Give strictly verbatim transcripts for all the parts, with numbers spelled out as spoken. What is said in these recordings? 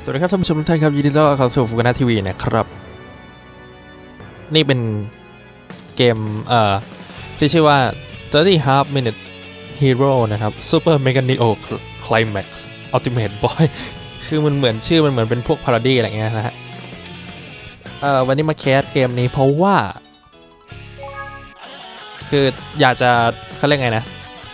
สวัสดีครับท่านผู้ชมทุกท่านครับยินดีต้อนรับเข้าสู่ฟูกานาทีวีนะครับนี่เป็นเกมเอ่อที่ชื่อว่าthirty half minute hero นะครับ Super Mega Neo Climax Ultimate Boy คือมันเหมือนชื่อมันเหมือนเป็นพวกพาราดี้อะไรเงี้ยนะฮะเอ่อวันนี้มาแคสเกมนี้เพราะว่าคืออยากจะเขาเรียกไงนะ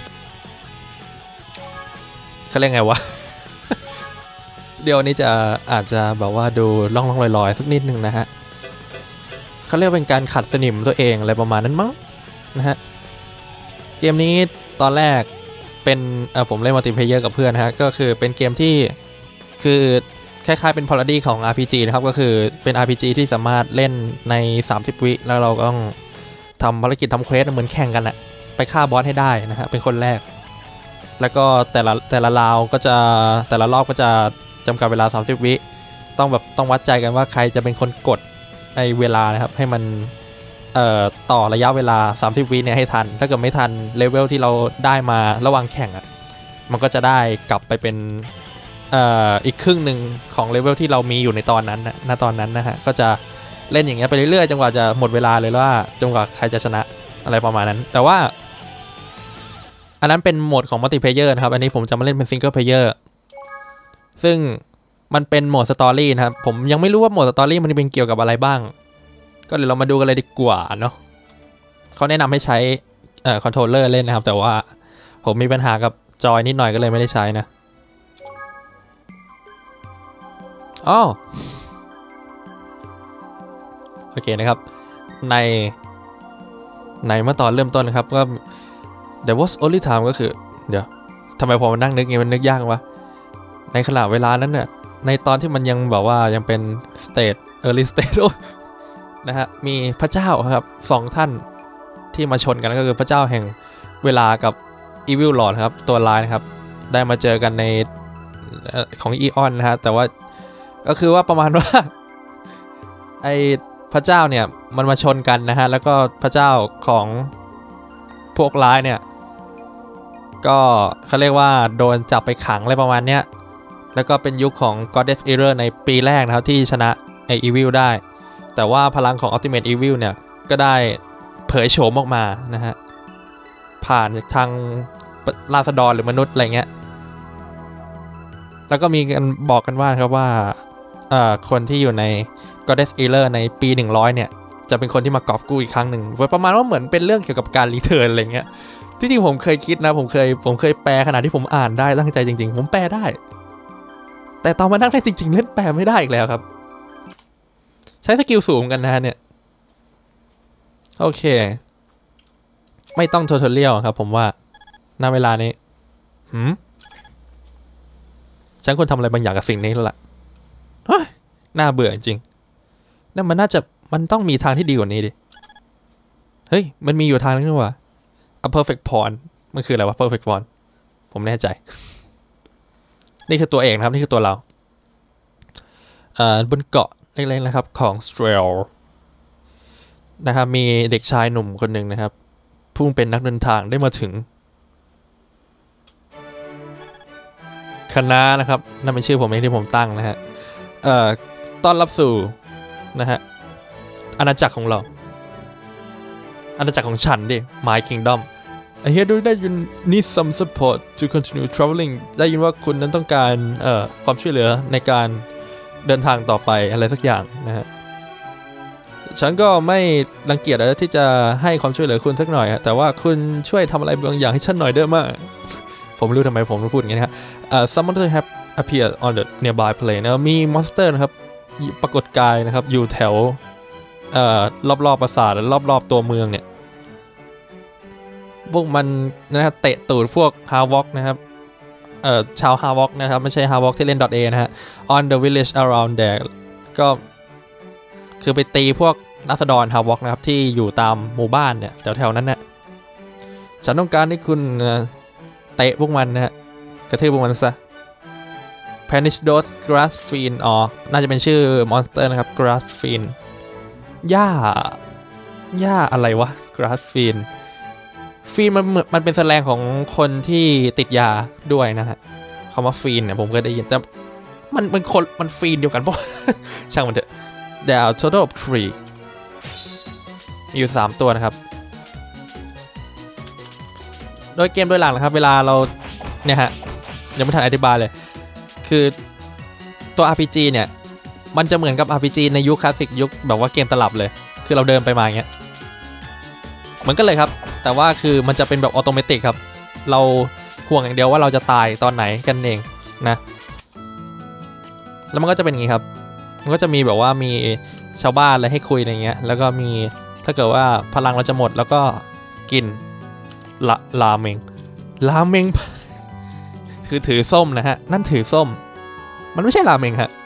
เขาเรียกไงวะ เดี๋ยวนี้จะอาจจะแบบว่าดูล่องๆลอยๆสักนิดนึงนะฮะเขาเรียกเป็นการขัดสนิมตัวเองอะไรประมาณนั้นมั้งนะฮะเกมนี้ตอนแรกเป็นเออผมเล่นมัลติเพลเยอร์กับเพื่อนนะฮะก็คือเป็นเกมที่คือคล้ายๆเป็นพาราดี้ของ อาร์ พี จี นะครับก็คือเป็น อาร์ พี จี ที่สามารถเล่นในสามสิบวิแล้วเราก็ต้องทำภารกิจทำเควสเหมือนแข่งกันอะไปฆ่าบอสให้ได้นะฮะเป็นคนแรกแล้วก็แต่ละแต่ละราวก็จะแต่ละรอบก็จะจำกัดเวลาสามสิบวิต้องแบบต้องวัดใจกันว่าใครจะเป็นคนกดในเวลานะครับให้มันเอ่อต่อระยะเวลาสามสิบวิเนี่ยให้ทันถ้าเกิดไม่ทันเลเวลที่เราได้มาระหว่างแข่งอ่ะมันก็จะได้กลับไปเป็นเอ่ออีกครึ่งหนึ่งของเลเวลที่เรามีอยู่ในตอนนั้นนะณตอนนั้นนะฮะก็จะเล่นอย่างเงี้ยไปเรื่อยๆจนกว่าจะหมดเวลาเลยว่าจนกว่าใครจะชนะอะไรประมาณนั้นแต่ว่าอันนั้นเป็นโหมดของมัลติเพลเยอร์นะครับอันนี้ผมจะมาเล่นเป็นซิงเกิลเพลเยอร์ซึ่งมันเป็นโหมดสตอรี่นะครับผมยังไม่รู้ว่าโหมดสตอรี่มันเป็นเกี่ยวกับอะไรบ้างก็เดี๋ยวเรามาดูกันเลยดีกว่าเนาะเขาแนะนำให้ใช้เอ่อคอนโทรลเลอร์เล่นนะครับแต่ว่าผมมีปัญหากับจอยนิดหน่อยก็เลยไม่ได้ใช้นะอ๋อโอเคนะครับในในเมื่อตอนเริ่มต้นนะครับก็ there was only time ก็คือเดี๋ยวทำไมพอมานั่งนึกไงมันนึกยากวะในขณะเวลานั้นเนี่ยในตอนที่มันยังแบบว่ายังเป็น state early state นะฮะมีพระเจ้าครับสองท่านที่มาชนกันก็คือพระเจ้าแห่งเวลากับ Evil Lord ครับตัวร้ายนะครับได้มาเจอกันในของอีออนนะฮะแต่ว่าก็คือว่าประมาณว่าไอพระเจ้าเนี่ยมันมาชนกันนะฮะแล้วก็พระเจ้าของพวกร้ายเนี่ยก็เขาเรียกว่าโดนจับไปขังอะไรประมาณเนี้ยแล้วก็เป็นยุคของ Goddess Era ในปีแรกนะครับที่ชนะไอ Evil ได้แต่ว่าพลังของ Ultimate Evil เนี่ยก็ได้เผยโฉมออกมานะฮะผ่านทางราษฎรหรือมนุษย์อะไรเงี้ยแล้วก็มีกันบอกกันว่าครับว่าคนที่อยู่ใน Goddess Era ในปีหนึ่งร้อยเนี่ยจะเป็นคนที่มากอบกู้อีกครั้งหนึ่งประมาณว่าเหมือนเป็นเรื่องเกี่ยวกับการรีเทิร์นอะไรเงี้ยที่จริงผมเคยคิดนะผมเคยผมเคยแปลขนาดที่ผมอ่านได้ตั้งใจจริงๆผมแปลได้แต่ตอนมานั่งได้จริงๆเล่นแปลไม่ได้อีกแล้วครับใช้สกิลสูงกันนะฮะเนี่ยโอเคไม่ต้องทูทอเรียลครับผมว่าณเวลานี้หืมฉันควรทำอะไรบางอย่างกับสิ่งนี้แล้วล่ะเฮ้ยน่าเบื่อจริงนั่นมันน่าจะมันต้องมีทางที่ดีกว่านี้ดิเฮ้ยมันมีอยู่ทางนึงนี่หว่า a perfect pawn มันคืออะไรวะ perfect pawn ผมแน่ใจนี่คือตัวเอกนะครับนี่คือตัวเราอ่าบนเกาะเล็กๆนะครับของสเตรลนะครับมีเด็กชายหนุ่มคนหนึ่งนะครับผู้เป็นนักเดินทางได้มาถึงคณะนะครับนั่นเป็นชื่อผมเองที่ผมตั้งนะฮะเอ่อต้อนรับสู่นะฮะอาณาจักรของเราอาณาจักรของฉันดิ My Kingdom I hear that you need some support to continue traveling ได้ยินว่าคุณนั้นต้องการเอ่อความช่วยเหลือในการเดินทางต่อไปอะไรสักอย่างนะฮะฉันก็ไม่รังเกียจอะไรที่จะให้ความช่วยเหลือคุณสักหน่อยแต่ว่าคุณช่วยทำอะไรบางอย่างให้ฉันหน่อยได้ไหมผมไม่รู้ทำไมผมต้องพูดอย่างนี้นะฮะ some monsters have appeared on the nearby plane นะมีมอนสเตอร์นะครับปรากฏกายนะครับอยู่แถวเอ่อรอบๆปราสาทและรอบๆตัวเมืองเนี่ยพวกมันนะฮะเตะตูดพวกฮาวอกนะครับเอ่อชาวฮาวอกนะครับไม่ใช่ฮาวอกที่เล่น .a นะฮะ on the village around there ก็คือไปตีพวกราษฎรฮาวอกนะครับที่อยู่ตามหมู่บ้านเนี่ยแถวๆนั้นนะฉันต้องการให้คุณเตะพวกมันนะฮะกระทืบพวกมันซะ Panish Dot Grass Fiend อ๋อน่าจะเป็นชื่อมอนสเตอร์นะครับ Grass Fiend หญ้าหญ้าอะไรวะ Grass Fiend ฟีนมันมันเป็นแสดงของคนที่ติดยาด้วยนะฮะคำว่าฟีนเนี่ยผมเคยได้ยินแต่มันมันคนมันฟีนเดียวกันปะ ช่างมันเถอะ there are total of three มีอยู่สามตัวนะครับโดยเกมโดยหลักนะครับเวลาเราเนี่ยฮะยังไม่ทันอธิบายเลยคือตัว อาร์ พี จี เนี่ยมันจะเหมือนกับ อาร์ พี จี ในยุคคลาสสิกยุคแบบว่าเกมตลับเลยคือเราเดินไปมาอย่างเงี้ยเหมือนกันเลยครับแต่ว่าคือมันจะเป็นแบบออโตเมติกครับเราห่วงอย่างเดียวว่าเราจะตายตอนไหนกันเองนะแล้วมันก็จะเป็นอย่างนี้ครับมันก็จะมีแบบว่ามีชาวบ้านอะไรให้คุยอะไรเงี้ยแล้วก็มีถ้าเกิดว่าพลังเราจะหมดแล้วก็กินละลาเมงลาเมง คือถือส้มนะฮะนั่นถือส้มมันไม่ใช่ราเมงฮะ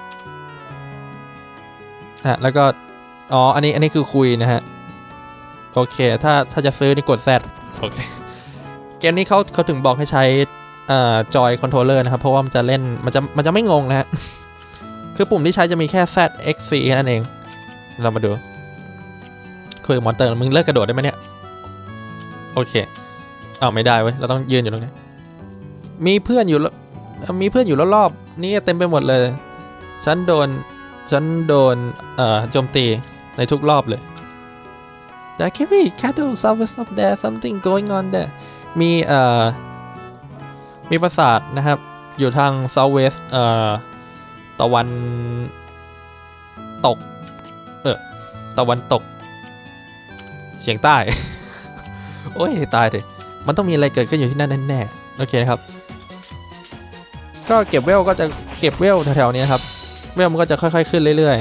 ฮะแล้วก็อ๋ออันนี้อันนี้คือคุยนะฮะโอเคถ้าถ้าจะซื้อนี่กด Z โอเคเกมนี้เขาเขาถึงบอกให้ใช้เอ่อจอยคอนโทรลเลอร์นะครับเพราะว่ามันจะเล่นมันจะมันจะไม่งงนะฮะ คือปุ่มที่ใช้จะมีแค่ Z X C นั่นเองเรามาดูคุยกับมอนเตอร์มึงเลิกกระโดดได้ไหมเนี่ยโอเคอ้าวไม่ได้เว้ยเราต้องยืนอยู่ตรงนี้มีเพื่อนอยู่มีเพื่อนอยู่รอบๆนี่เต็มไปหมดเลยฉันโดนฉันโดนเอ่อโจมตีในทุกรอบเลย There can be cattle south of there something going on there มีเอ่อมีปราสาทนะครับอยู่ทาง southwest เอ่อตะวันตกเออตะวันตกเฉียงใต้ โอ้ยตายเลยมันต้องมีอะไรเกิดขึ้นอยู่ที่นั่นแน่ๆโอเคนะครับก็เก็บเวลก็จะเก็บเวลแถวๆนี้ครับเวลมันก็จะค่อยๆขึ้นเรื่อย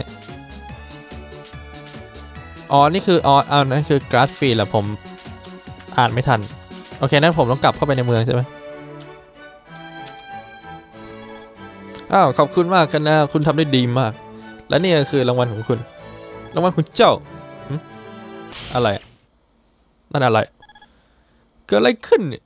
ๆอ๋อนี่คืออ๋ออันนั้นคือกราสฟีแหละผมอ่านไม่ทันโอเคนั้นผมต้องกลับเข้าไปในเมืองใช่ไหมอ้าวขอบคุณมากกันนะคุณทำได้ดีมากและนี่ก็คือรางวัลของคุณรางวัลของเจ้าอะไรนั่นอะไรเกิดอะไรขึ้นเนี่ย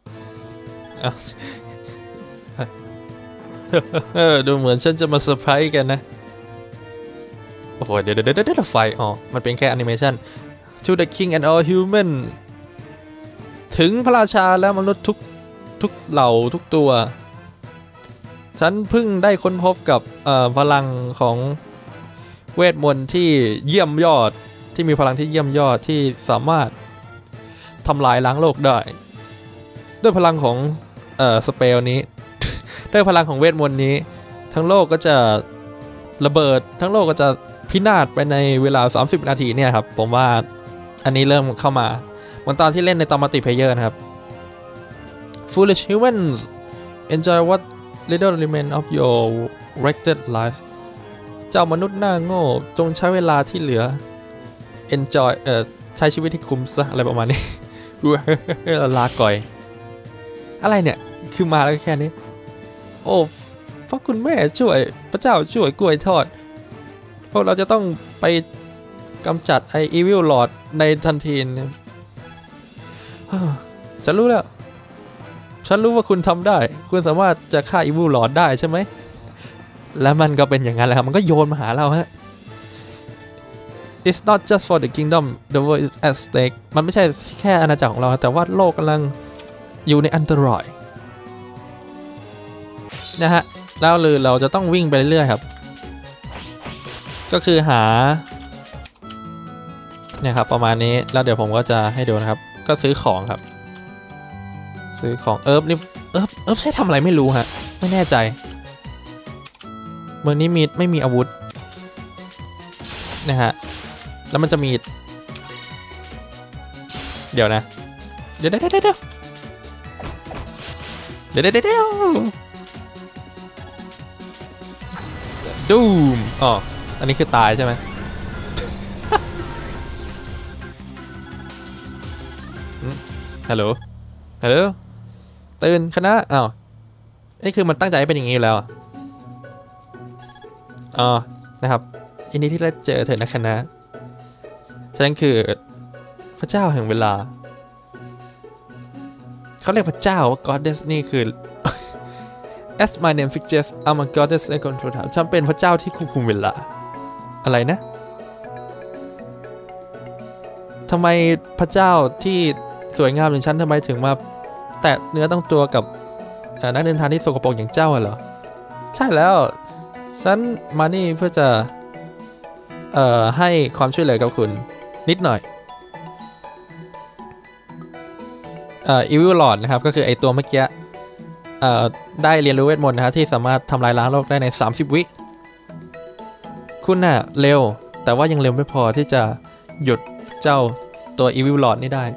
เออดูเหมือนฉันจะมาเซอร์ไพรส์กันนะโอ้โหเดี๋ยวเดี๋ยวเดี๋ยวไฟอ๋อมันเป็นแค่แอนิเมชัน To the King and all human ถึงพระราชาและมนุษย์ทุกทุกเหล่าทุกตัวฉันเพิ่งได้ค้นพบกับพลังของเวทมนต์ที่เยี่ยมยอดที่มีพลังที่เยี่ยมยอดที่สามารถทำลายล้างโลกได้ด้วยพลังของเอ่อสเปลนี้ ด้วยพลังของเวทมนต์นี้ทั้งโลกก็จะระเบิดทั้งโลกก็จะพินาศไปในเวลาสามสิบนาทีเนี่ยครับผมว่าอันนี้เริ่มเข้ามาเหมือนตอนที่เล่นในตอนมัลติเพลเยอร์นะครับ Foolish humans enjoy what little remain of your wretched life เจ้ามนุษย์หน้าโง่จงใช้เวลาที่เหลือ enjoy เอ่อใช้ชีวิตที่คุ้มซะอะไรประมาณนี้ ลาก่อยอะไรเนี่ยคือมาแล้วแค่นี้โอ้พระคุณแม่ช่วยพระเจ้าช่วยกล้วยทอดพวกเราจะต้องไปกำจัดไอ้ Evil Lord ในทันทีฉันรู้แล้วฉันรู้ว่าคุณทำได้คุณสามารถจะฆ่า Evil Lord ได้ใช่ไหมและมันก็เป็นอย่างนั้นแหละครับมันก็โยนมาหาเราฮะ It's not just for the kingdom the world is at stake มันไม่ใช่แค่อาณาจักรของเราแต่ว่าโลกกำลังอยู่ในอันตรายนะฮะแล้วเลยเราจะต้องวิ่งไปเรื่อยๆครับก็คือหาเนี่ยครับประมาณนี้แล้วเดี๋ยวผมก็จะให้ดูนะครับก็ซื้อของครับซื้อของเอิร์ฟนี่เอิร์ฟเอิร์ฟใช้ทำอะไรไม่รู้ฮะไม่แน่ใจเมืองนี้มีไม่มีอาวุธนะฮะแล้วมันจะมีเดี๋ยวนะเดี๋ยวเดี๋ยวเดี๋ยวเดี๋ยวเดี๋ยวเดี๋ยวเดี๋ยวดูมอ๋ออันนี้คือตายใช่ไหม ฮัลโหลฮัลโหลตื่นคณะอ้าวนี่คือมันตั้งใจให้เป็นอย่างนี้อยู่แล้วอ๋อนะครับยินดีที่ได้เจอเธอนะคณะฉันคือพระเจ้าแห่งเวลาเขาเรียกพระเจ้าว่า goddess นี่คือ as my name suggests I'm a goddess I control time ฉันเป็นพระเจ้าที่ควบคุมเวลาอะไรนะทำไมพระเจ้าที่สวยงามอย่างฉันทำไมถึงมาแตะเนื้อต้องตัวกับนักเดินทางที่สกปรกอย่างเจ้าเหรอใช่แล้วฉันมานี่เพื่อจะเอ่อให้ความช่วยเหลือกับคุณนิดหน่อยเอ่อ Evil Lord นะครับก็คือไอตัวเมื่อกี้เอ่อได้เรียนรู้เวทมนต์นะฮะที่สามารถทำลายล้างโลกได้ในสามสิบวิคุณน่ะเร็วแต่ว่ายังเร็วไม่พอที่จะหยุดเจ้าตัว Evil Lord นี่ได้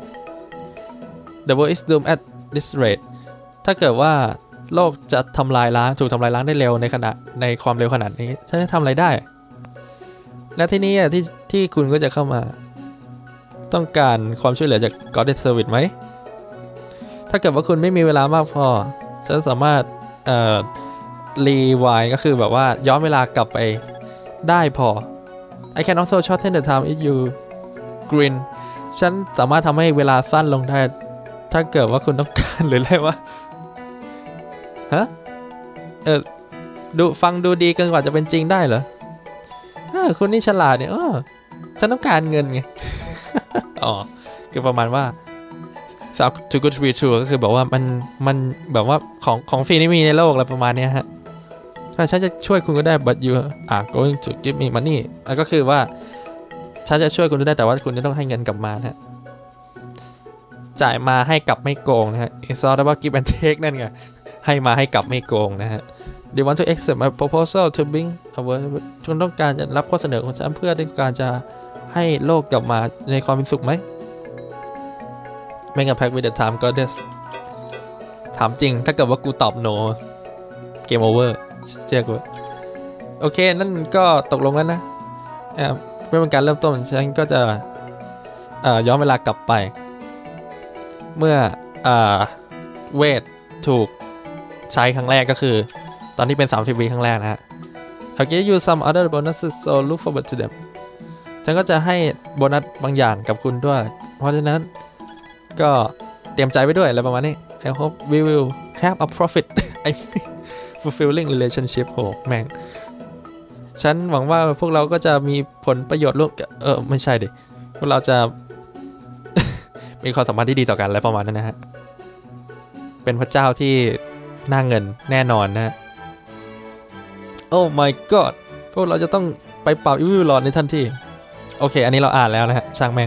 The world is doomed at this rate ถ้าเกิดว่าโลกจะทำลายล้างถูกทำลายล้างได้เร็วในขณะในความเร็วขนาดนี้ฉันจะทำอะไรได้และที่นี้ที่ที่คุณก็จะเข้ามาต้องการความช่วยเหลือจาก Goddess Service ไหมถ้าเกิดว่าคุณไม่มีเวลามากพอฉันสามารถเอ่อรีไวน์ก็คือแบบว่าย้อนเวลากลับไปได้พอ I can also shorten the time if you green ฉันสามารถทำให้เวลาสั้นลงได้ถ้าเกิดว่าคุณต้องการหรืออะไรวะฮะเออดูฟังดูดีเกินกว่าจะเป็นจริงได้เหรอเออคุณนี่ฉลาดเนี่ยเออฉันต้องการเงินไง อ๋อคือประมาณว่า too good to be true ก็คือแบบว่ามันมันแบบว่าของของฟรีนี่มีในโลกอะไรประมาณนี้ฮะถ้าฉันจะช่วยคุณก็ได้ but you are going to give me money อ่ะก็คือว่าฉันจะช่วยคุณได้แต่ว่าคุณจะต้องให้เงินกลับมานะจ่ายมาให้กลับไม่โกงนะฮะ it's all about give and take นั่นไงให้มาให้กลับไม่โกงนะฮะ Do you want to accept my proposal to bring a world คุณต้องการจะรับข้อเสนอของฉันเพื่อต้องการจะให้โลกกลับมาในความเป็นสุขไหม Make a pact with the time goddess ถามจริงถ้าเกิดว่ากูตอบ no game over เชื่อกูโอเคนั่นก็ตกลงแล้วนะเพื่อเป็นการเริ่มต้นฉันก็จะย้อนเวลากลับไปเมื่อเวทถูกใช้ครั้งแรกก็คือตอนที่เป็นสามสิบวิครั้งแรกนะฮะ I'll give you some other bonuses so look forward to them ฉันก็จะให้โบนัสบางอย่างกับคุณด้วยเพราะฉะนั้นก็เตรียมใจไว้ด้วยอะไรประมาณนี้ I hope we will have a profit I mean fulfilling relationship โหแม่งฉันหวังว่าพวกเราก็จะมีผลประโยชน์ร่วมเออไม่ใช่ดิพวกเราจะ มีความสัมพันธ์ที่ดีต่อกันอะไรประมาณนั้นนะฮะเป็นพระเจ้าที่น่าเงินแน่นอนนะโอ้ my god พวกเราจะต้องไปเป่า Evil Lord ในทันทีโอเคอันนี้เราอ่านแล้วนะฮะช่างแม่ง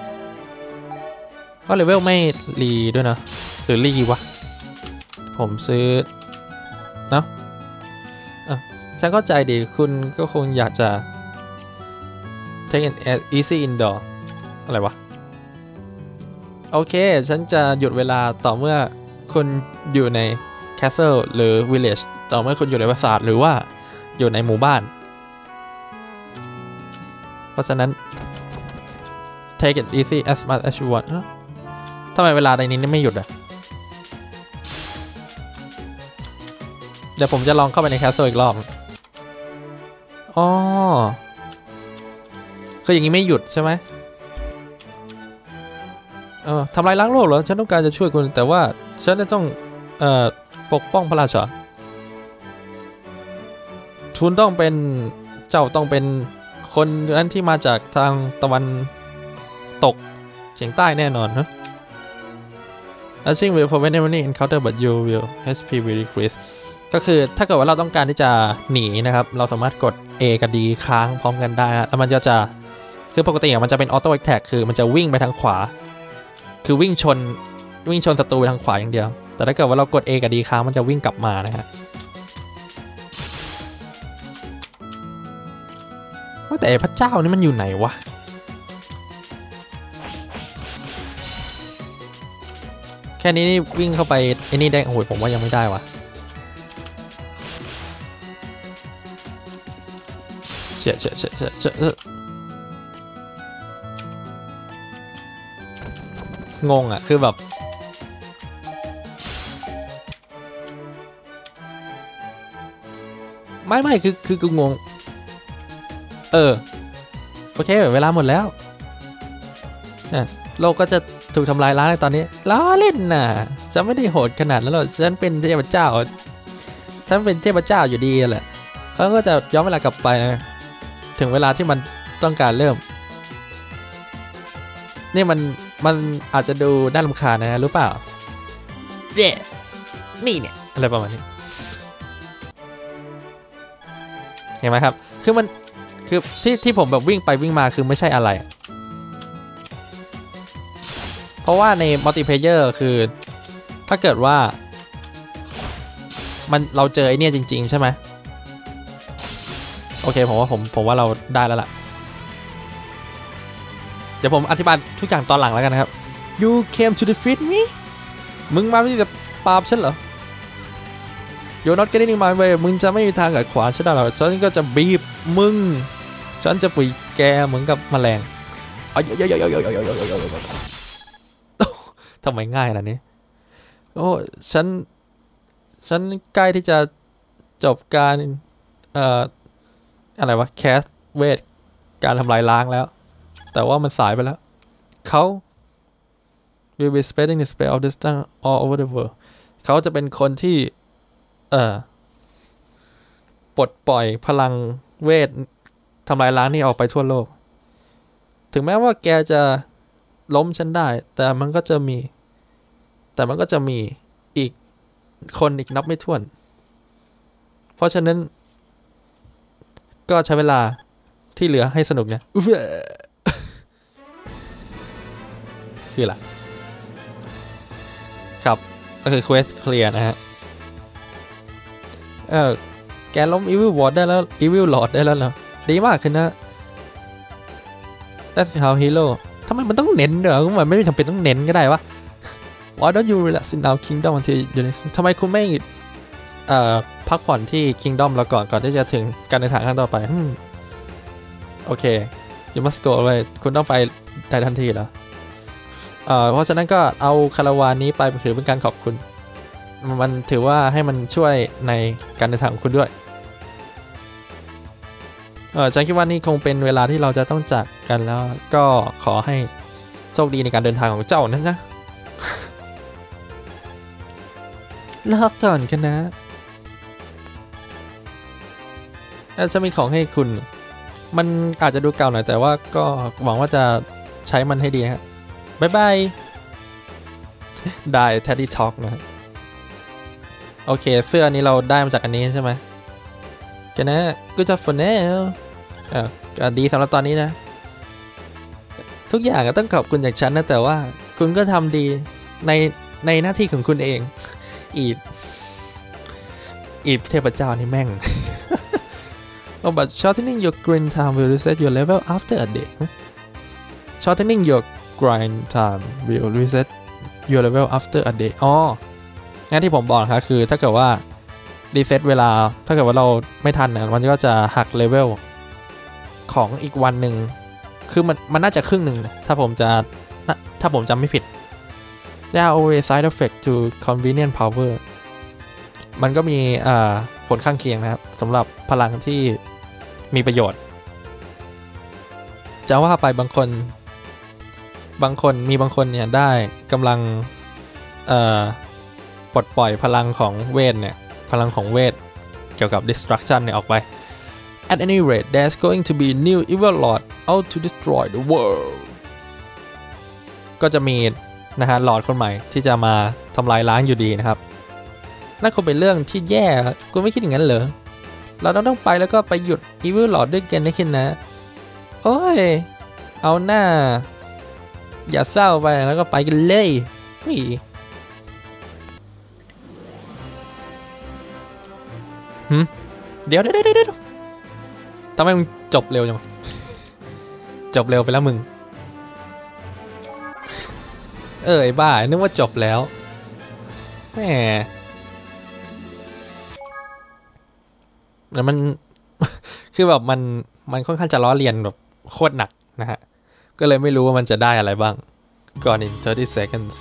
ก็เลเวลไม่รีด้วยนะหรือรีวะผมซื้อเนาะอ่ะฉันเข้าใจดีคุณก็คงอยากจะ take an easy indoor อะไรวะโอเคฉันจะหยุดเวลาต่อเมื่อคุณอยู่ใน castle หรือ village ต่อเมื่อคุณอยู่ในปราสาทหรือว่าอยู่ในหมู่บ้านเพราะฉะนั้น take it easy as much as you want ทำไมเวลาในนี้ไม่หยุดอ่ะเดี๋ยวผมจะลองเข้าไปใน castle อีกรอบอ๋อคืออย่างนี้ไม่หยุดใช่ไหมเออทำลายล้างโลกเหรอฉันต้องการจะช่วยคุณแต่ว่าฉันจะต้องเอ่อปกป้องพระราชาคุณต้องเป็นเจ้าต้องเป็นคนนั้นที่มาจากทางตะวันตกเฉียงใต้แน่นอนนะ I think will prevent any encounter but you will เอช พี will decrease ก็คือถ้าเกิดว่าเราต้องการที่จะหนีนะครับเราสามารถกด A กับ D ค้างพร้อมกันได้แล้วมันก็จะคือปกติมันจะเป็น auto attack คือมันจะวิ่งไปทางขวาคือวิ่งชนวิ่งชนศัตรูไปทางขวาอย่างเดียวแต่ถ้าเกิดว่าเรากด A กับ D ค้างมันจะวิ่งกลับมานะฮะว่าแต่พระเจ้านี่มันอยู่ไหนวะแค่นี้นี่วิ่งเข้าไปไอ้นี่ได้โอ้โหผมว่ายังไม่ได้วะเชี่ยเชี่ยเชี่ยเชี่ยเชี่ยงงอ่ะคือแบบไม่ไม่คือคือกูงงเออโอเคเวลาหมดแล้วเนี่ยโลกก็จะถูกทำลายล้างในตอนนี้ล้อเล่นน่ะจะไม่ได้โหดขนาดนั้นหรอกฉันเป็นเทพเจ้าฉันเป็นเทพเจ้าอยู่ดีแหละเขาก็จะย้อนเวลากลับไปนะถึงเวลาที่มันต้องการเริ่มนี่มันมันอาจจะดูน่ารำคาญนะรู้เปล่าเย่นี่เนี่ยอะไรประมาณนี้ห็นไหมครับคือมันคือที่ที่ผมแบบวิ่งไปวิ่งมาคือไม่ใช่อะไรเพราะว่าในมัลติเพลเยอร์คือถ้าเกิดว่ามันเราเจอไอเนี่ยจริงๆใช่ไหมโอเคผมว่าผมผมว่าเราได้แล้วล่ะเดี๋ยวผมอธิบายทุกอย่างตอนหลังแล้วกันนะครับ You came to defeat me มึงมาไม่ได้จะปราบฉันเหรอ You're not getting in my way มึงจะไม่มีทางขัดขวางฉันได้หรอกฉันก็จะบีบมึงฉันจะปีแกเหมือนกับแมลงทำไมง่ายนะนี้โอ้ฉันฉันใกล้ที่จะจบการเอ่ออะไรวะแคสเวทการทำลายล้างแล้วแต่ว่ามันสายไปแล้วเขา will be spreading the spell of destruction all over the world เขาจะเป็นคนที่เอ่อปลดปล่อยพลังเวททำลายล้างนี่ออกไปทั่วโลกถึงแม้ว่าแกจะล้มฉันได้แต่มันก็จะมีแต่มันก็จะมีอีกคนอีกนับไม่ถ้วนเพราะฉะนั้นก็ใช้เวลาที่เหลือให้สนุกเนี่ยคืออะไรครับก็คือ quest clear นะฮะเออแกล้ม Evil Ward ได้แล้ว Evil Lord ได้แล้วเหรอดีมากขึ้นนะ That's how hero ทำไมมันต้องเน้นเด้อมันไม่จำเป็นต้องเน้นก็ได้วะ Why don't you relax in our kingdom until you ทำไมคุณไม่เอ่อพักผ่อนที่ kingdom เราก่อนก่อนที่จะถึงการเดินทางขั้นต่อไปโอเค you must go away คุณต้องไปในทันทีเหรอเอ่อเพราะฉะนั้นก็เอาคาราวานนี้ไปถือเป็นการขอบคุณมันถือว่าให้มันช่วยในการเดินทางของคุณด้วยเออฉันคิดว่านี่คงเป็นเวลาที่เราจะต้องจากกันแล้วก็ขอให้โชคดีในการเดินทางของเจ้านะนะลาก่อนกันนะจะมีของให้คุณมันอาจจะดูเก่าหน่อยแต่ว่าก็หวังว่าจะใช้มันให้ดีฮะบ๊ายบายได้ Teddy Talk นะโอเคเสื้อนี้เราได้มาจากอันนี้ใช่ไหมแกนะกูจะฝนแน่เออดีสำหรับตอนนี้นะทุกอย่างก็ต้องขอบคุณจากฉันนะแต่ว่าคุณก็ทำดีในในหน้าที่ของคุณเองอีบอีบเทพเจ้านี่แม่ง oh but shortening your grind time will reset your level after a day shortening your grind time will reset your level after a day อ๋องั้นที่ผมบอกนะครับคือถ้าเกิดว่ารีเซ็ตเวลาถ้าเกิดว่าเราไม่ทันนะมันก็จะหักเลเวลของอีกวันหนึ่งคือมันมันน่าจะครึ่งหนึ่งถ้าผมจะถ้าผมจำไม่ผิด There are always side effect to convenient power มันก็มีผลข้างเคียงนะครับสำหรับพลังที่มีประโยชน์จะว่าไปบางคนบางคนมีบางคนเนี่ยได้กำลังปลดปล่อยพลังของเวทเนี่ยพลังของเวทเกี่ยวกับ destruction เนี่ยออกไป At any rate there's going to be new evil lord out to destroy the world ก็จะมีนะฮะหลอดคนใหม่ที่จะมาทำลายล้างอยู่ดีนะครับนั่นคงเป็นเรื่องที่แย่คุณไม่คิดอย่างนั้นเหรอเราต้องต้องไปแล้วก็ไปหยุด evil lord ด้วยกันนะคิดนะโอ้ยเอาหน้าอย่าเศร้าไปแล้วก็ไปกันเลยหืมเดี๋ยวเดี๋ยวเดี๋ยวเดี๋ยวทำไมมึงจบเร็วจังจบเร็วไปแล้วมึงเออไอ้บ้านึกว่าจบแล้วแหมแล้วมันคือแบบมันมันค่อนข้างจะล้อเลียนแบบโคตรหนักนะฮะก็เลยไม่รู้ว่ามันจะได้อะไรบ้างก่อน in thirty seconds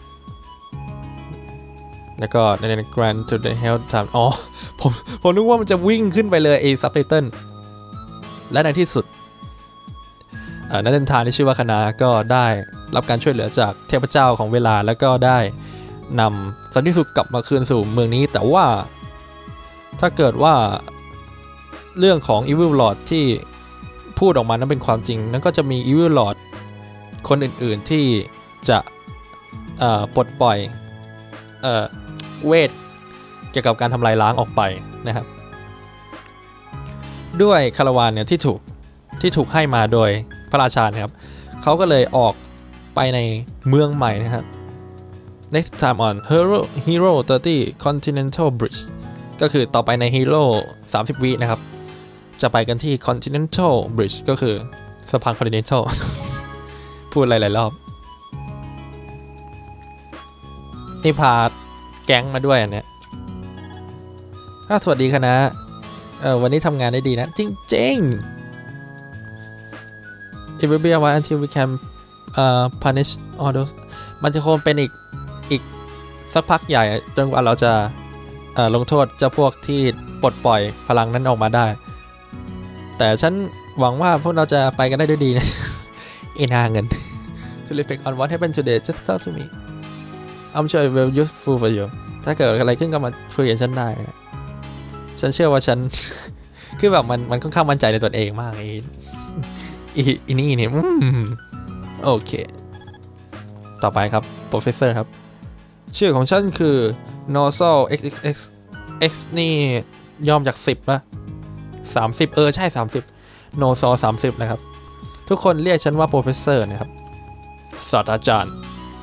แล้วก็ใน grant to the health time อ๋อผมผมนึกว่ามันจะวิ่งขึ้นไปเลยไอ้ subtitle และในที่สุดนักเดินทางที่ชื่อว่าคณะก็ได้รับการช่วยเหลือจากเทพเจ้าของเวลาแล้วก็ได้นำสันติสุขกลับมาคืนสู่เมืองนี้แต่ว่าถ้าเกิดว่าเรื่องของ Evil Lord ที่พูดออกมานั้นเป็นความจริงนั้นก็จะมี Evil Lord คนอื่นๆที่จะปลดปล่อยเอ่อเวทเกี่ยวกับการทำลายล้างออกไปนะครับด้วยคาราวานเนี่ยที่ถูกที่ถูกให้มาโดยพระราชานะครับเขาก็เลยออกไปในเมืองใหม่นะครับ next time on Hero Hero สามสิบ Continental Bridge ก็คือต่อไปใน Hero สามสิบ วินะครับจะไปกันที่ Continental Bridge ก็คือสะพาน Continental พูดหลายๆรอบนี่พาแก๊งมาด้วยอันเนี้ยสวัสดีคณะเออวันนี้ทำงานได้ดีนะจริงๆ It will be a while until we can uh, punish all those มันจะคงเป็นอีกอีกสักพักใหญ่จนกว่าเราจะเอ่อลงโทษเจ้าพวกที่ปลดปล่อยพลังนั้นออกมาได้แต่ฉันหวังว่าพวกเราจะไปกันได้ด้วยดีนะ เอ็นอาเงิน To reflect on what happened today just talk to me I'm sure it will useful for you ถ้าเกิดอะไรขึ้นก็มาคุยกับฉันได้นะฉันเชื่อว่าฉัน คือแบบมันมันค่อนข้างมั่นใจในตัวเองมากไอ้อีอีนี่เนี่ยโอเคต่อไปครับ professor ครับชื่อของฉันคือ Nosal xxx x นี่ย่อมจากสิบป่ะสามสิบเออใช่สามสิบ Nosal สามสิบนะครับทุกคนเรียกฉันว่า professor นะครับศาสตราจารย์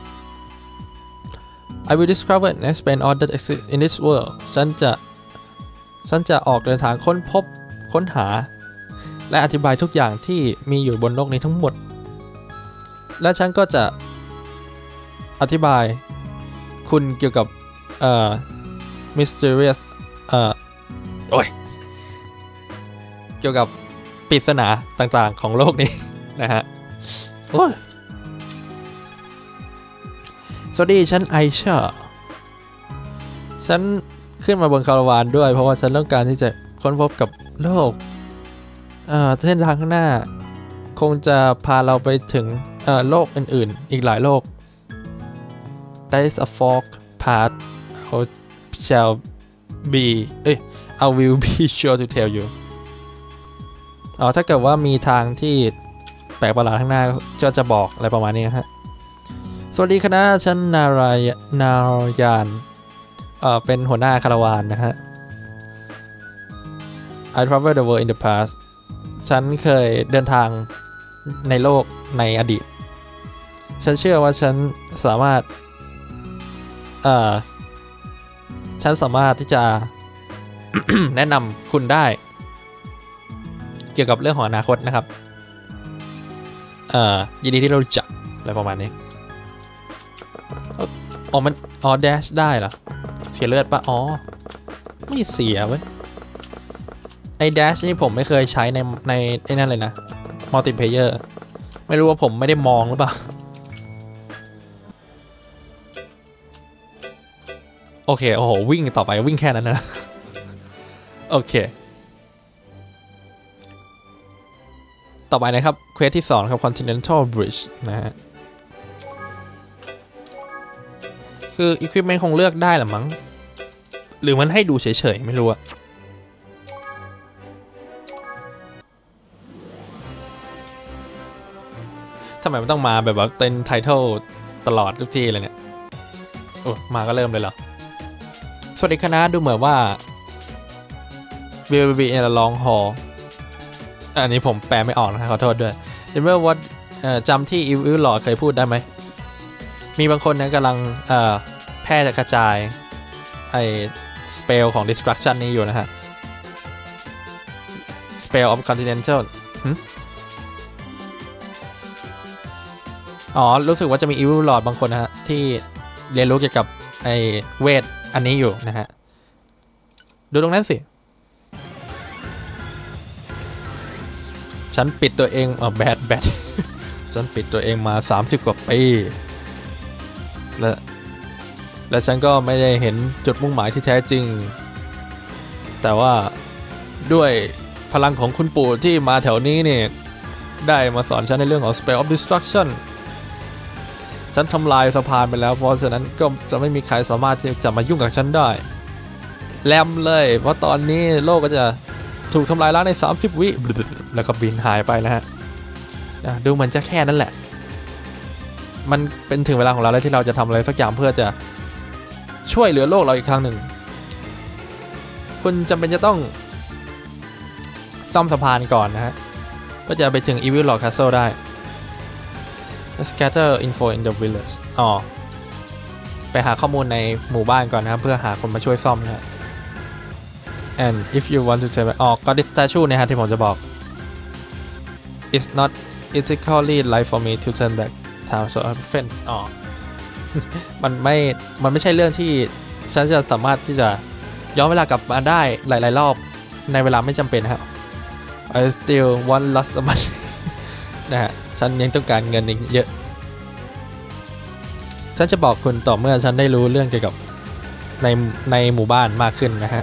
I will discover and explain all that exists in this world ฉันจะฉันจะออกเดินทางค้นพบค้นหาและอธิบายทุกอย่างที่มีอยู่บนโลกนี้ทั้งหมดและฉันก็จะอธิบายคุณเกี่ยวกับเอ่อ mysterious เอ่อโอ้ยเกี่ยวกับปริศนาต่างๆของโลกนี้นะฮะโอ้ยสวัสดีฉันไอชาฉันขึ้นมาบนคาราวานด้วยเพราะว่าฉันต้องการที่จะค้นพบกับโลกเอ่อเส้นทางข้างหน้าคงจะพาเราไปถึงเอ่อโลกอื่นๆอีกหลายโลก There is a fork path I shall be เอ้ย I will be sure to tell you อ๋อถ้าเกิดว่ามีทางที่แปลกประหลาดข้างหน้าก็จะบอกอะไรประมาณนี้ฮะสวัสดีคณะฉันนารายนารายานเอ่อเป็นหัวหน้าคาราวานนะฮะ I traveled the world in the past ฉันเคยเดินทางในโลกในอดีตฉันเชื่อว่าฉันสามารถเอ่อฉันสามารถที่จะ แนะนำคุณได้เกี่ยวกับเรื่องของอนาคตนะครับเอ่อยินดีที่เรารู้จักอะไรประมาณนี้อ๋อมันอ๋อ dash ได้เหรอเสียเลือดปะอ๋อไม่เสียเว้ยไอ้ dash นี่ผมไม่เคยใช้ในในไอ้นั่นเลยนะ multiplayer ไม่รู้ว่าผมไม่ได้มองหรือเปล่าโอเคโอ้โหวิ่งต่อไปวิ่งแค่นั้นนะ โอเคต่อไปนะครับเควสที่สองครับ Continental Bridge นะฮะคือ equipment คงเลือกได้หรือมั้งหรือมันให้ดูเฉยๆไม่รู้อะทำไมมันต้องมาแบบว่าเต้นไทเทิลตลอดทุกทีเลยเนี่ยโอ้มาก็เริ่มเลยเหรอสวัสดีคณะดูเหมือนว่า will be in a long haul อันนี้ผมแปลไม่ออกนะขอโทษด้วย Remember what จำที่ Evil Lord เคยพูดได้ไหมมีบางคนนะกำลังแพร่กระจายไอ้ spell ของ destruction นี้อยู่นะฮะ spell of continental อ๋อรู้สึกว่าจะมี Evil Lord บางคนนะฮะที่เรียนรู้เกี่ยวกับไอ้เวทอันนี้อยู่นะฮะดูตรงนั้นสิฉันปิดตัวเองอ่ะแบดแบด ฉันปิดตัวเองมาสามสิบกว่าปีและและฉันก็ไม่ได้เห็นจุดมุ่งหมายที่แท้จริงแต่ว่าด้วยพลังของคุณปู่ที่มาแถวนี้เนี่ยได้มาสอนฉันในเรื่องของ Spell of Destruction ฉันทำลายสะพานไปแล้วเพราะฉะนั้นก็จะไม่มีใครสามารถที่จะมายุ่งกับฉันได้แลมเลยเพราะตอนนี้โลกก็จะถูกทำลายล้างในสามสิบวิแล้วก็บินหายไปนะฮะดูเหมือนจะแค่นั้นแหละมันเป็นถึงเวลาของเราแล้วที่เราจะทำอะไรสักอย่างเพื่อจะช่วยเหลือโลกเราอีกครั้งหนึ่งคุณจำเป็นจะต้องซ่อมสะพานก่อนนะฮะก็จะไปถึง Evil Lord Castle ได้ scatter info in the village อ๋อไปหาข้อมูลในหมู่บ้านก่อนนะครับเพื่อหาคนมาช่วยซ่อมนะ and if you want to turn back อ๋อ Goddess statue นะฮะที่ผมจะบอก it's not ethically right for me to turn back time so often อ๋อ มันไม่มันไม่ใช่เรื่องที่ฉันจะสามารถที่จะย้อนเวลากลับมาได้หลายๆรอบในเวลาไม่จำเป็นนะครับ I still want lots of money นะฮะฉันยังต้องการเงินอีกเยอะฉันจะบอกคุณต่อเมื่อฉันได้รู้เรื่องเกี่ยวกับในในหมู่บ้านมากขึ้นนะฮะ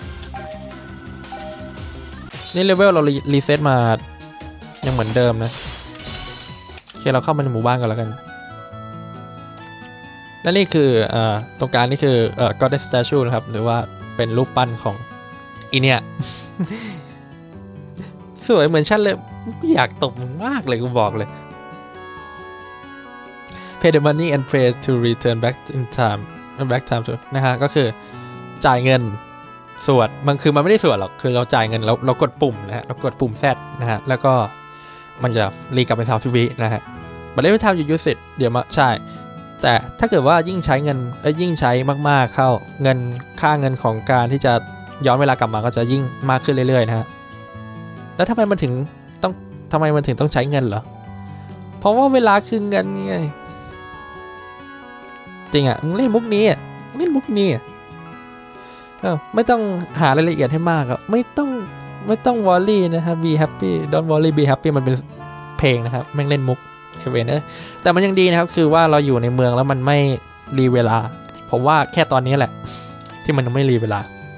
นี่เลเวลเรารีเซ็ตมายังเหมือนเดิมนะโอเคเราเข้ามาในหมู่บ้านกันแล้วกันและนี่คือเอ่อตรงกลางนี่คือเอ่อ Goddess statue นะครับหรือว่าเป็นรูปปั้นของอีเนี่ย สวยเหมือนฉันเลยอยากตบมึงมากเลยกูบอกเลย pay the money and pray to return back in time back time to นะฮะก็คือจ่ายเงินสวดมันคือมันไม่ได้สวดหรอกคือเราจ่ายเงินแล้วเรากดปุ่มนะฮะเรากดปุ่ม Z นะฮะแล้วก็มันจะรีกลับไปทำทีวีนะฮะบัตรเลเวลไทม์อยู่ยูสิเดี๋ยวมาใช่แต่ถ้าเกิดว่ายิ่งใช้เงินเอ้ยยิ่งใช้มากๆเข้าเงินค่าเงินของการที่จะย้อนเวลากลับมาก็จะยิ่งมากขึ้นเรื่อยๆนะฮะแล้วทำไมมันถึงต้องทำไมมันถึงต้องใช้เงินเหรอเพราะว่าเวลาคือเงินไงจริงอ่ะมึงเล่นมุกนี้อ่ะเล่นมุกนี้อ่ะเออไม่ต้องหารายละเอียดให้มากอ่ะไม่ต้องไม่ต้องวอลลี่นะฮะ be happy don't worry be happy มันเป็นเพลงนะครับแม่งเล่นมุกเอเวนเออแต่มันยังดีนะครับคือว่าเราอยู่ในเมืองแล้วมันไม่รีเวลาผมว่าแค่ตอนนี้แหละที่มันไม่รีเวลา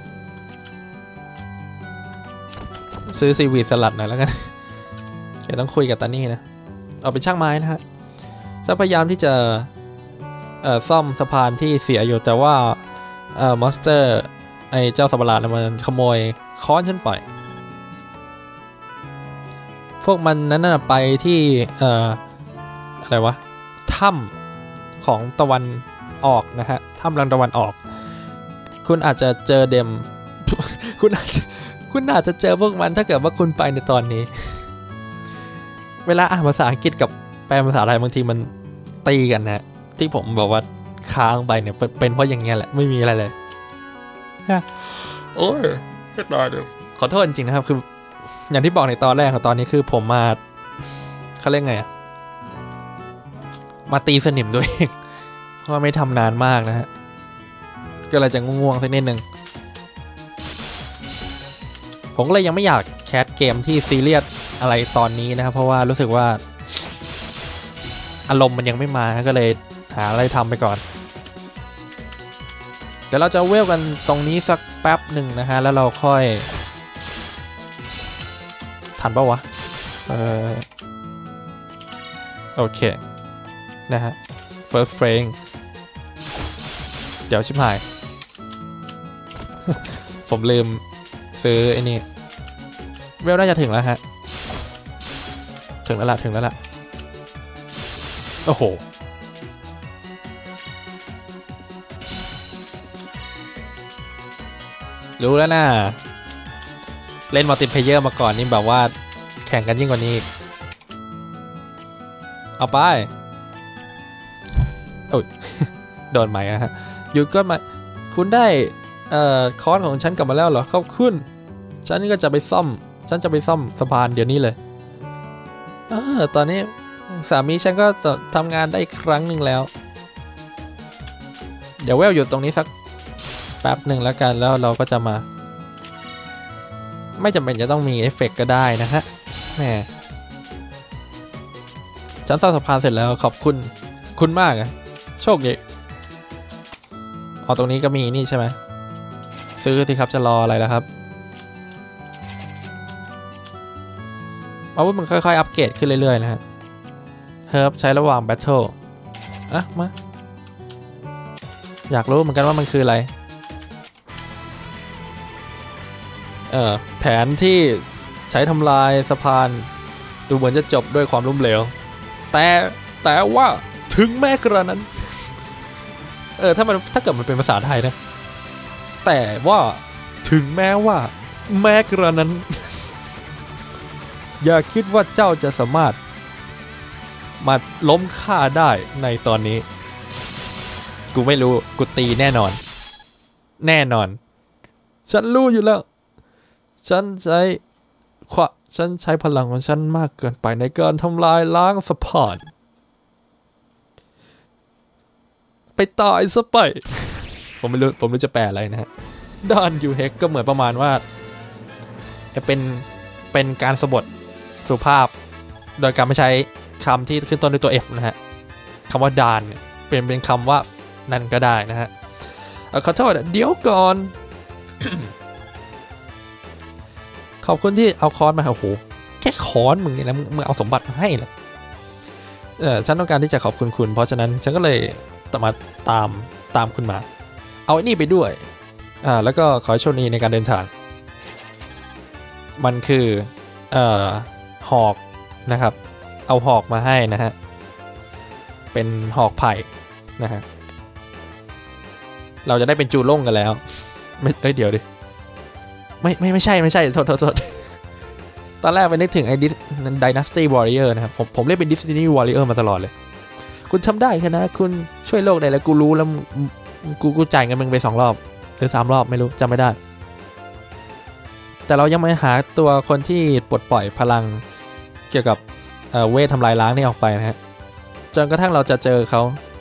ซื้อซีวีดสลัดหน่อยแล้วกันเดี๋ยวต้องคุยกับตานี่นะเอาเป็นช่างไม้นะฮะจะพยายามที่จะเอ่อซ่อมสะพานที่เสียอยู่แต่ว่าเอ่อมอนสเตอร์ไอเจ้าสัตว์ประหลาดมันขโมยค้อนฉันไปพวกมันนั้นน่ะไปที่เอ่ออะไรวะถ้ำของตะวันออกนะฮะถ้ำรังตะวันออกคุณอาจจะเจอเดม คุณอาจจะคุณอาจจะเจอพวกมันถ้าเกิดว่าคุณไปในตอนนี้เวลาอ่านภาษาอังกฤษกับแปลภาษาไทยบางทีมันตีกันนะที่ผมบอกว่าค้างไปเนี่ยเป็นเพราะอย่างเงี้ยแหละไม่มีอะไรเลยโอ้ยไม่ตายเดี๋ยวขอโทษจริงนะครับคืออย่างที่บอกในตอนแรกของตอนนี้คือผมมาเขาเรียกไงอะมาตีสนิมด้วยเองเพราะไม่ทำนานมากนะฮะก็เลยจะง่วงๆสักนิดนึงผมก็เลยยังไม่อยากแคสเกมที่ซีเรียสอะไรตอนนี้นะครับเพราะว่ารู้สึกว่าอารมณ์มันยังไม่มาก็เลยหาอะไรทำไปก่อนเดี๋ยวเราจะเวลกันตรงนี้สักแป๊บหนึ่งนะฮะแล้วเราค่อยทันปะวะเออโอเคนะฮะ first frame เดี๋ยวชิบหาย ผมลืมซื้อไอ้นี่เวลน่าจะถึงแล้วฮะถึงแล้วล่ะถึงแล้วล่ะโอ้โหรู้แล้วนะเล่นมัลติเพลเยอร์มาก่อนนี่แบบว่าแข่งกันยิ่งกว่านี้เอาไปโอ้ย โดนไหมนะฮะอยู่ก็มาคุณได้เอ่อคอร์สของฉันกลับมาแล้วเหรอขอบคุณฉันก็จะไปซ่อมฉันจะไปซ่อมสะพานเดี๋ยวนี้เลยเออตอนนี้สามีฉันก็ทำงานได้อีกครั้งหนึ่งแล้วเดี๋ยวแววอยู่ตรงนี้สักแป๊บหนึ่งแล้วกันแล้วเราก็จะมาไม่จำเป็นจะต้องมีเอฟเฟกต์ก็ได้นะฮะแหมฉันซ่อมสะพานเสร็จแล้วขอบคุณคุณมากอะโชคดีอ๋อตรงนี้ก็มีนี่ใช่ไหมซื้อที่ครับจะรออะไรแล้วครับอาวุธมันค่อยๆอัปเกรดขึ้นเรื่อยๆนะฮะเฮิร์บใช้ระหว่างแบทเทิลอ่ะมาอยากรู้เหมือนกันว่ามันคืออะไรเออแผนที่ใช้ทำลายสะพานดูเหมือนจะจบด้วยความล้มเหลวแต่แต่ว่าถึงแม้กระนั้นเออถ้ามันถ้าเกิดมันเป็นภาษาไทยนะแต่ว่าถึงแม้ว่าแม้กระนั้นอย่าคิดว่าเจ้าจะสามารถมาล้มข้าได้ในตอนนี้กูไม่รู้กูตีแน่นอนแน่นอนฉันรู้อยู่แล้วฉันใช้ขวะฉันใช้พลังของฉันมากเกินไปในการทำลายล้างสะพานไปตายซะไป ผมไม่รู้ผมไม่รู้จะแปลอะไรนะฮะด้านยูเฮกก็เหมือนประมาณว่าจะเป็นเป็นการสะบทสุภาพโดยการไม่ใช้คำที่ขึ้นต้นด้วยตัว F นะฮะคำว่าดานเป็นเป็นคำว่านั่นก็ได้นะฮะขอโทษเดี๋ยวก่อน ขอบคุณที่เอาค้อนมาโอ้โหแค่ค้อนมึงเนี่ยนะมึงเอาสมบัติมาให้เหรอเออฉันต้องการที่จะขอบคุณคุณเพราะฉะนั้นฉันก็เลยตามมาตามตามคุณมาเอาไอ้นี่ไปด้วยอ่าแล้วก็ขอให้โชคดีในการเดินทางมันคือเอ่อหอกนะครับเอาหอกมาให้นะฮะเป็นหอกไผ่นะฮะเราจะได้เป็นจูล่งกันแล้วไม่เอ้ยเดี๋ยวดิไม่ไม่ไม่ใช่ไม่ใช่โทษโทษโทษตอนแรกไปนึกถึงไอ้ Dynasty Warrior นะครับผมผมเรียกเป็น Destiny Warrior มาตลอดเลยคุณทำได้แค่นะคุณช่วยโลกได้แล้วกูรู้แล้วกูกูจ่ายเงินมึงไปสองรอบหรือสามรอบไม่รู้จำไม่ได้แต่เรายังไม่หาตัวคนที่ปลดปล่อยพลังเกี่ยวกับเอ่อเวททำลายล้างนี่ออกไปนะฮะจนกระทั่งเราจะเจอเขา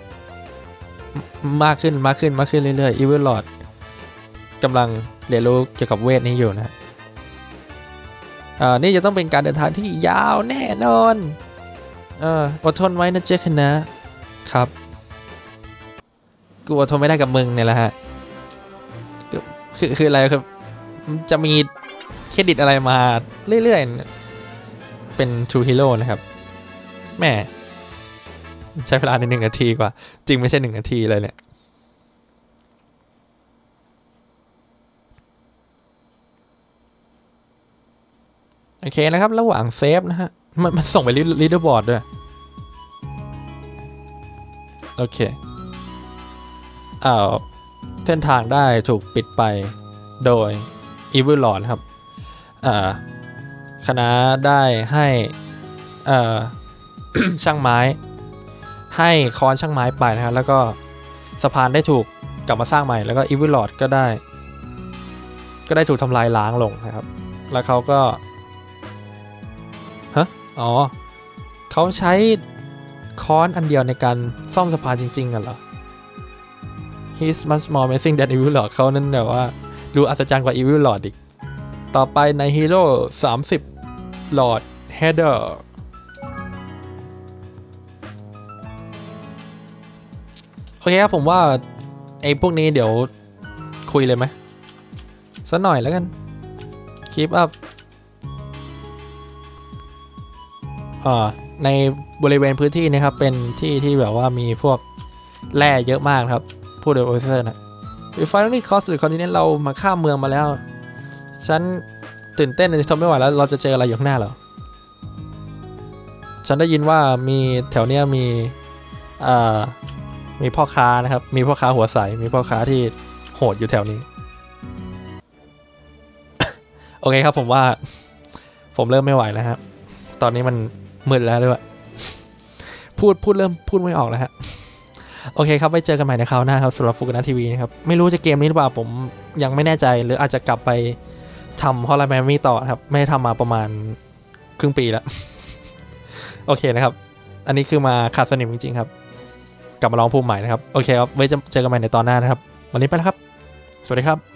มากขึ้นมากขึ้นมากขึ้นเรื่อยๆ Evil Lord กำลังเรียนรู้เกี่ยวกับเวทนี้อยู่นะอ่านี่จะต้องเป็นการเดินทางที่ยาวแน่นอนเอออดทนไว้นะเจ๊คนะครับกูอดทนไม่ได้กับมึงเนี่ยแหละฮะคือคืออะไรครับจะมีเครดิตอะไรมาเรื่อยๆเป็น True Hero นะครับแม่ใช้เวลาในหนึ่งนาทีกว่าจริงไม่ใช่หนึ่งนาทีเลยเนี่ยโอเคนะครับระหว่างเซฟนะฮะมันมันส่งไปลีดเดอร์บอร์ดด้วยโอเคอ้าวเส้นทางได้ถูกปิดไปโดย Evil Lord ครับอ่าคณะได้ให้อ่า ช่างไม้ให้ค้อนช่างไม้ไปนะฮะแล้วก็สะพานได้ถูกกลับมาสร้างใหม่แล้วก็ Evil Lord ก็ได้ก็ได้ถูกทำลายล้างลงนะครับแล้วเขาก็ฮะอ๋อเขาใช้ค้อนอันเดียวในการซ่อมสะพานจริงๆกันเหรอ He's much more amazing than Evil Lord เขานั้นแบบว่าดูอัศจรรย์กว่า Evil Lord อีกต่อไปในฮีโร่สามสิบ Lord Headerโอเคครับผมว่าไอ้พวกนี้เดี๋ยวคุยเลยไหมสักหน่อยแล้วกันคลิปอัพอ่าในบริเวณพื้นที่นะครับเป็นที่ที่แบบว่ามีพวกแร่เยอะมากครับพูดโดยโอเซอร์นะ We finally crossed the continent เรามาข้ามเมืองมาแล้วฉันตื่นเต้นจะทนไม่ไหวแล้วเราจะเจออะไรอยู่ข้างหน้าเหรอฉันได้ยินว่ามีแถวเนี้ยมีอ่ามีพ่อค้านะครับมีพ่อค้าหัวใสมีพ่อค้าที่โหดอยู่แถวนี้ โอเคครับผมว่าผมเริ่มไม่ไหวแล้วครับตอนนี้มันมึนแล้วด้วยพูดพูดเริ่มพูดไม่ออกแล้วฮะโอเคครับไว้เจอกันใหม่ในคราวหน้าครับสำหรับฟูกนะทีวีนะครับไม่รู้จะเกมนี้หรือเปล่าผมยังไม่แน่ใจหรืออาจจะกลับไปทำฮอลล์แมนมี่ต่อครับไม่ได้ทำมาประมาณครึ่งปีแล้ว โอเคนะครับอันนี้คือมาขาดสนิมจริงๆครับกลับมาลองพูดใหม่นะครับโอเคครับไว้จะเจอกันใหม่ในตอนหน้านะครับวันนี้ไปแล้วครับสวัสดีครับ